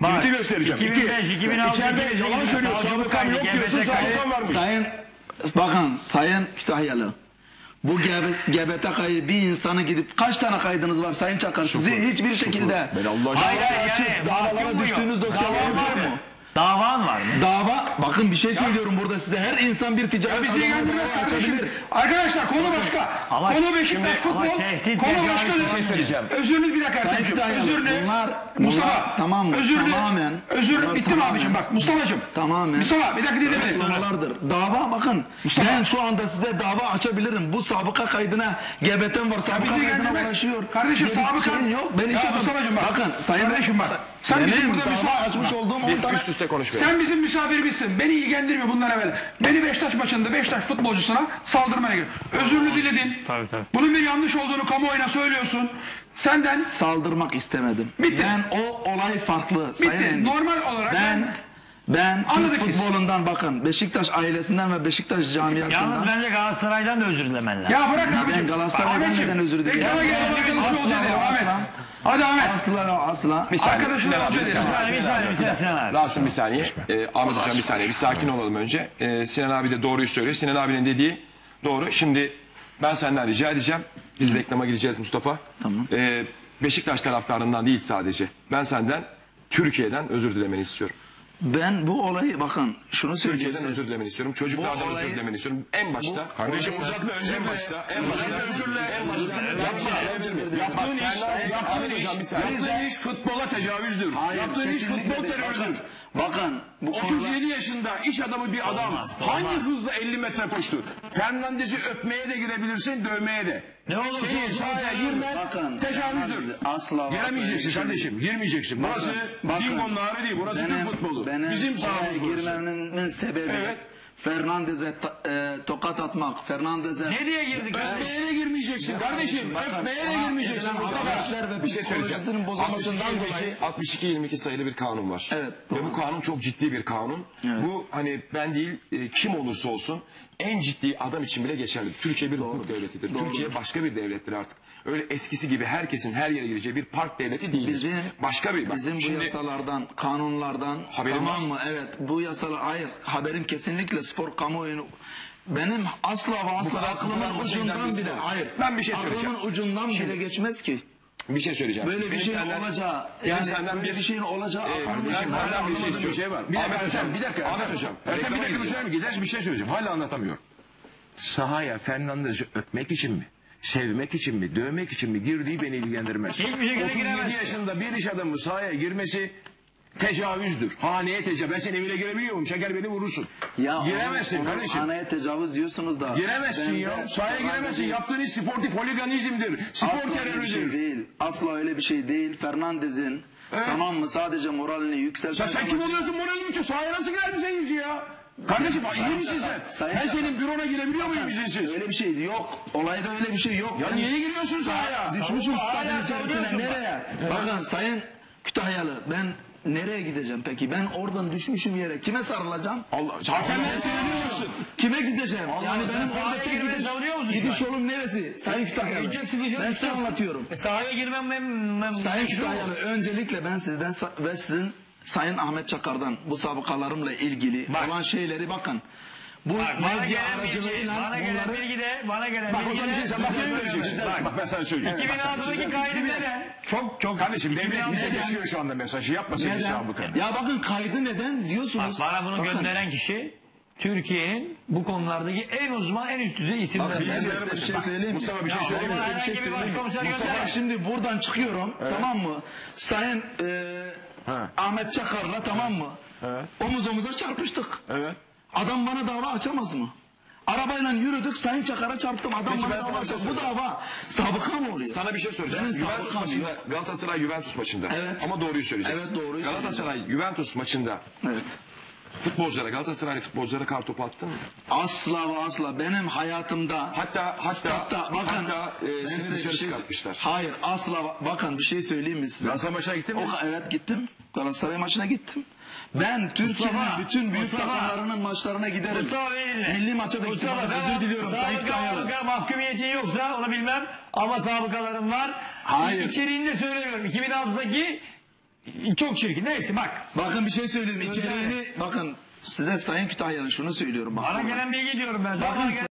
Tweet'i göstereceğim. 2005, 2006, İçeride 2008, yalan söylüyorsun. Sabıkam yok diyorsun. Sabıkam varmış. Sayın Kütahyalı. Bu GBTK'yı bir insanı gidip kaç tane kaydınız var Sayın Çakar? Sizi hiçbir şekilde Ben Allah aşkına. Hayır, açıp davalara düştüğünüz dosyalar var mı? Davan var mı? Dava, bakın bir şey söylüyorum burada size. Her insan bir ticaret Bizi ilgilendirmez kardeşim. Arkadaşlar konu başka. Konu Beşiktaş futbol. Konu başka. Bir şey söyleyeceğim. Özürünüz bir dakika Ertem'ciğim. Özür ne? Mustafa. Tamam mı? Özür ne? Tamamen. Özür bitti mi abicim? Bak Mustafa'cığım. Tamamen. Mustafa bir dakika dinle beni. Sonralardır. Dava bakın. Ben şu anda size dava açabilirim. Bu sabıka kaydına GBT'm var. Sabıka kaydına ulaşıyor. Kardeşim sabıka yok. Ben hiç Mustafa'cığım bak. Bakın sayın kardeşim bak. Sen bizim burada açmış olduğum 10 tane. Üst üste konuşmayalım. Sen bizim misafirimizsin. Beni ilgilendirmiyor bundan evvel. Beni Beşiktaş maçında Beşiktaş futbolcusuna saldırmaya giriyor. Özürlü diledin. Tabii. Bunun bir yanlış olduğunu kamuoyuna söylüyorsun. Senden Saldırmak istemedim. Bitti. Ben o olay farklı. bitti. Normal olarak Ben Anladık Türk biz. futbolundan bakın Beşiktaş ailesinden ve Beşiktaş Yalnız camiasından. bence Galatasaray'dan da özür dilemen lazım. Ya bırak Ben abicim. Galatasaray'dan Ahmetciğim, neden özür dilerim? Reklama gelen arkadaşı Asla olacak ve Ahmet. asla. Hadi Ahmet. Asla. Bir saniye. Arkadaşına Sinan abi, hoca bir derim. saniye. Bir saniye Sinan abi. Rasim bir saniye. Ahmet Hocam bir saniye. Bir sakin olalım önce. Sinan abi de doğruyu söylüyor. Sinan abinin dediği doğru. Şimdi ben senden rica edeceğim. Biz reklama gideceğiz Mustafa. Tamam. Beşiktaş taraftarından değil sadece. Ben senden Türkiye'den özür dilemeni istiyorum. Ben bu olayı bakın şunu söyleyeyim Türkiye'den size. özür dilemeni istiyorum. Çocuklardan Bu olayı- özür dilemeni istiyorum. En başta. Kardeşim uzatma özür En dile. başta. Yaptığın iş futbola tecavüzdür. Yaptığın iş kesinlikle futbol değil. terörüdür. Bakın bu konuda 37 yaşında iş adamı bir adam hangi hızla 50 metre koştu? Fernandez'i öpmeye de girebilirsin, dövmeye de. Ne olursa Senin olsun sahaya terör. girmen Bakın, tecavüzdür. asla Giremeyeceksin kardeşim, girmeyeceksin. Burası Dingo'nun ağrı değil, burası Türk futbolu. Bizim sahamız burası. girmemin sebebi Evet. Fernandez'e tokat atmak, Fernandez'e Ne diye girdik? Öpmeye de girmeyeceksin kardeşim. Öpmeye de girmeyeceksin Mustafa. Bir şey söyleyeceğim. psikolojisinin bozulmasından dolayı 62-22 sayılı bir kanun var. Evet, Ve doğru. bu kanun çok ciddi bir kanun. Bu hani ben değil kim olursa olsun en ciddi adam için bile geçerli. Türkiye bir hukuk devletidir. Türkiye başka bir devlettir artık. Öyle eskisi gibi herkesin her yere gireceği bir park devleti değiliz. Başka bir. Bak, bizim bu yasalardan, kanunlardan Haberin tamam var. mı? Evet, bu yasalar hayır. Haberim kesinlikle spor kamuoyunu benim asla ve asla kadar aklımın ucundan birisi bile var. hayır. Ben bir şey söyleyeceğim. Aklımın ucundan bile geçmez ki. Bir şey söyleyeceğim. Böyle bir Benim şeyin senden- olacağı benim yani senden böyle bir şeyin olacağı aklımın ben ucundan senden bir şey Anlamadığım bir şey var. Bir dakika Ahmet Ertem, Hocam, bir dakika. Ahmet Hocam. Ertem bir reklama dakika gideceğiz. bir şey söyleyeceğim. Hala anlatamıyorum. Sahaya Fernandez'i öpmek için mi? Sevmek için mi? Dövmek için mi? Girdiği beni ilgilendirmez. Hiçbir şekilde 37 giremezsin. yaşında bir iş adamı sahaya girmesi tecavüzdür. Haneye tecavüz. Ben senin evine girebiliyor muyum? Çeker beni vurursun. Giremezsin onun kardeşim. Haneye tecavüz diyorsunuz da. Giremezsin ya. Sahaya giremezsin. Yaptığın iş sportif holiganizmdir. Spor Asla öyle bir şey terörüdür. değil. Asla öyle bir şey değil. Fernandez'in tamam mı sadece moralini yükseltmek. Sen kim oluyorsun moralin için? Sahaya nasıl girer bir seyirci ya? Kardeşim iyi misin sen? Ben senin bürona girebiliyor muyum izinsiz? Öyle bir şey yok. Olayda öyle bir şey yok. Ya niye giriyorsun sahaya? Düşmüşüm Hala stadın içerisine. savunuyorsun Nereye? Bakın Sayın Kütahyalı ben nereye gideceğim peki? Ben oradan düşmüşüm yere. Kime sarılacağım? Allah, zaten ben seviyorsun. Kime gideceğim? Yani sen benim sahaya orada tek girmeyi savunuyor musun şu gidiş an? yolum neresi? Sayın Kütahyalı. Ben size anlatıyorum. Sahaya girmem Sayın Kütahyalı öncelikle ben sizden ve sizin Sayın Ahmet Çakar'dan bu sabıkalarımla ilgili olan şeyleri bakın. Bu Bana medya gelen aracılığıyla bana gelen Bak o zaman bilgi de sen mahkemeye mi vereceksin? Bak ben sana söyleyeyim. 2006'daki kaydı neden? Çok Kardeşim devlet bize geçiyor şu anda mesajı. Yapma senin sabıka. Ya bakın kaydı neden diyorsunuz? Bana bunu Bakın, gönderen kişi Türkiye'nin bu konulardaki en uzman, en üst düzey isimler. Ben size bir şey söyleyeyim mi? Mustafa bir şey söyleyeyim mi? Bana Bir şey herhangi bir söyleyeyim mi? başkomiser Mustafa gönderme. şimdi buradan çıkıyorum tamam mı? Sayın Ahmet Çakar'la tamam mı? Omuz omuza çarpıştık. Evet. Adam bana dava açamaz mı? Arabayla yürüdük Sayın Çakar'a çarptım. Adam Peki, ben bana sana dava bir şey açamaz. Bu soracağım. dava sabıka mı oluyor? Sana bir şey soracağım. Benim Juventus sabıkam maçında, yok. Galatasaray Juventus maçında. Evet. Ama doğruyu söyleyeceksin. Evet, doğruyu Galatasaray Juventus maçında Evet. Galatasaraylı futbolculara kartopu attın mı? Asla ve asla benim hayatımda Hatta bakın ben seni size dışarı bir şey- çıkartmışlar. Hayır asla bakın bir şey söyleyeyim mi size? Galatasaray maçına gittin mi? Evet gittim. Galatasaray maçına gittim. Ben Türkiye'nin bütün büyük Mustafa. takımlarının maçlarına giderim. Mustafa beni dinle. Milli maça da gittim. Mustafa, Özür diliyorum Sayın Kütahyalı. sabıka mahkumiyetin yoksa onu bilmem ama sabıkalarım var. Hayır. İçeriğini de söylemiyorum. 2006'daki Çok çirkin. Neyse bak. Bakın bir şey söyleyeyim. İçeriğini bakın size Sayın Kütahyalı şunu söylüyorum. Bak, Bana gelen bilgi diyorum ben. bakın